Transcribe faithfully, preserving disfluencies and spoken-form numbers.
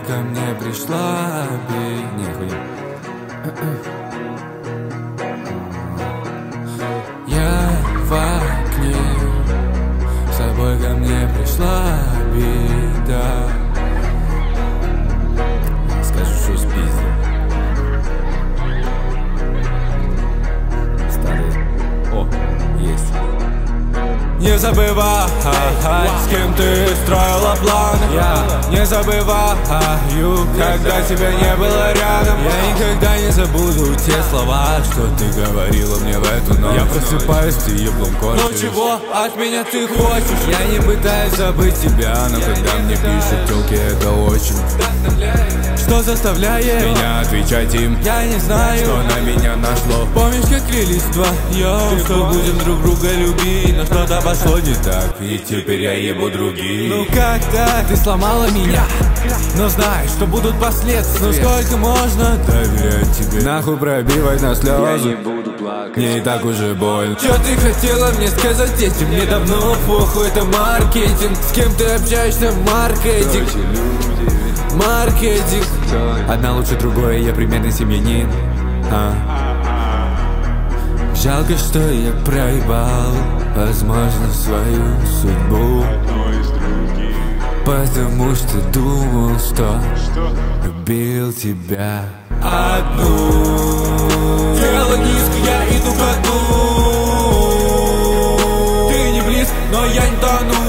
ко мне пришла бить. Не, хуйня. Я в окне, с тобой ко мне пришла беда. Скажу, что спиздил. Старый. О, есть. Не забывай, с кем ты строила планы. Я не забываю, когда тебя не было рядом. Я никогда не забуду те слова, что ты говорила мне в эту ночь. Я просыпаюсь, ты еблом кончишь. Ну чего от меня ты хочешь? Я не пытаюсь забыть тебя, но когда мне пишут тёлки, это очень. Что заставляет меня отвечать им? Я не знаю, что на меня нашло. Помнишь, как клялись вдвоем, что будем друг друга любить, но что-то пошло не так, и теперь я ебу других. Ну как-то ты сломала меня, но знаешь, что будут последствия. Ну сколько можно доверять тебе? Нахуй пробивать на слезы. Я не буду плакать, мне и так уже больно. Чё ты хотела мне сказать этим? Мне давно похуй, это маркетинг. С кем ты общаешься, маркетинг. Маркетинг. Одна лучше другой, я примерный семьянин. а. Жалко, что я проебал, возможно, свою судьбу. Потому что думал, что любил тебя одну. Тело низко, я иду ко дну. Ты не близко, но я не тону.